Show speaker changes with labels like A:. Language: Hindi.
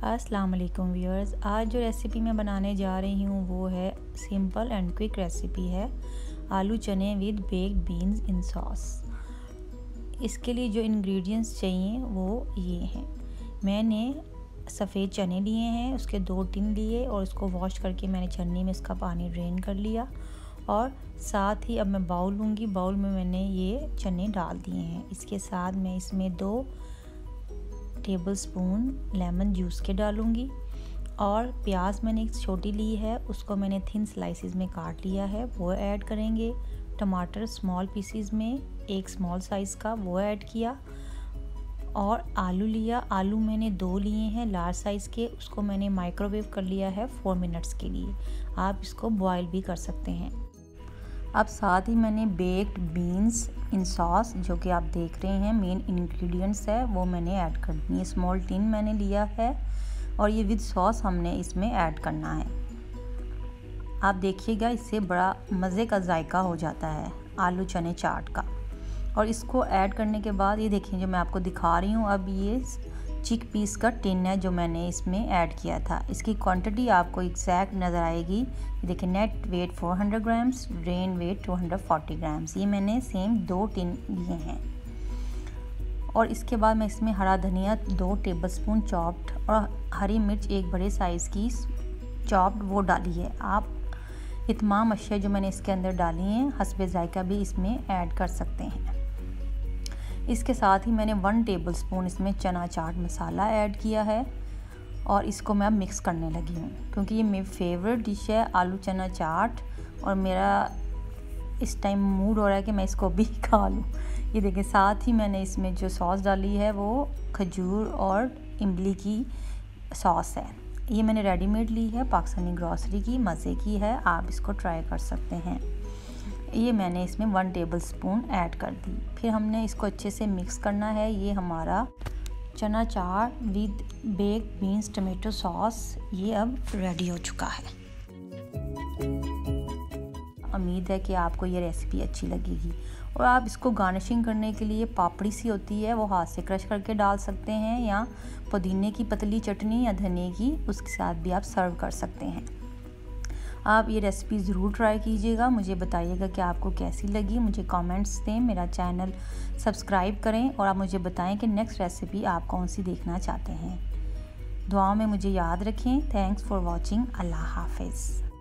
A: अस्सलाम वालेकुम व्यूअर्स। आज जो रेसिपी मैं बनाने जा रही हूँ वो है सिंपल एंड क्विक रेसिपी है आलू चने with baked beans in sauce. इसके लिए जो इंग्रेडिएंट्स चाहिए वो ये हैं। मैंने सफ़ेद चने लिए हैं, उसके 2 टिन लिए और उसको वॉश करके मैंने छन्नी में इसका पानी ड्रेन कर लिया। और साथ ही अब मैं बाउल लूँगी, बाउल में मैंने ये चने डाल दिए हैं। इसके साथ मैं इसमें 2 टेबलस्पून लेमन जूस के डालूँगी। और प्याज मैंने एक छोटी ली है, उसको मैंने थिन स्लाइसेस में काट लिया है, वो ऐड करेंगे। टमाटर स्मॉल पीसीज में एक स्मॉल साइज़ का वो ऐड किया। और आलू लिया, आलू मैंने 2 लिए हैं लार्ज साइज़ के, उसको मैंने माइक्रोवेव कर लिया है 4 मिनट्स के लिए। आप इसको बॉयल भी कर सकते हैं। अब साथ ही मैंने बेक्ड बीन्स इन सॉस जो कि आप देख रहे हैं मेन इंग्रेडिएंट्स है वो मैंने ऐड कर दी है। स्मॉल टिन मैंने लिया है और ये विद सॉस हमने इसमें ऐड करना है। आप देखिएगा, इससे बड़ा मज़े का जायका हो जाता है आलू चने चाट का। और इसको ऐड करने के बाद ये देखिए जो मैं आपको दिखा रही हूँ, अब ये चिक पीस का टिन है जो मैंने इसमें ऐड किया था। इसकी क्वांटिटी आपको एग्जैक्ट नज़र आएगी। ये देखिए net weight 400 grams, drain weight 240 grams. ये मैंने सेम 2 टिन लिए हैं। और इसके बाद मैं इसमें हरा धनिया 2 टेबलस्पून चॉप्ड और हरी मिर्च 1 बड़े साइज़ की चॉप्ड वो डाली है। आप ये तमाम अशिया जो मैंने इसके अंदर डाली हैं हस्बे जायका भी इसमें ऐड कर सकते हैं। इसके साथ ही मैंने 1 टेबलस्पून इसमें चना चाट मसाला ऐड किया है और इसको मैं अब मिक्स करने लगी हूँ क्योंकि ये मेरी फेवरेट डिश है आलू चना चाट। और मेरा इस टाइम मूड हो रहा है कि मैं इसको भी खा लूँ। ये देखिए साथ ही मैंने इसमें जो सॉस डाली है वो खजूर और इमली की सॉस है। ये मैंने रेडीमेड ली है, पाकिस्तानी ग्रॉसरी की, मज़े की है, आप इसको ट्राई कर सकते हैं। ये मैंने इसमें 1 टेबलस्पून ऐड कर दी। फिर हमने इसको अच्छे से मिक्स करना है। ये हमारा चना चाट with baked beans tomato sauce ये अब रेडी हो चुका है। उम्मीद है कि आपको ये रेसिपी अच्छी लगेगी। और आप इसको गार्निशिंग करने के लिए पापड़ी सी होती है वो हाथ से क्रश करके डाल सकते हैं, या पुदीने की पतली चटनी या धनिए की, उसके साथ भी आप सर्व कर सकते हैं। आप ये रेसिपी ज़रूर ट्राई कीजिएगा, मुझे बताइएगा कि आपको कैसी लगी। मुझे कमेंट्स दें, मेरा चैनल सब्सक्राइब करें और आप मुझे बताएं कि नेक्स्ट रेसिपी आप कौन सी देखना चाहते हैं। दुआओं में मुझे याद रखें। Thanks for watching. अल्लाह हाफिज़।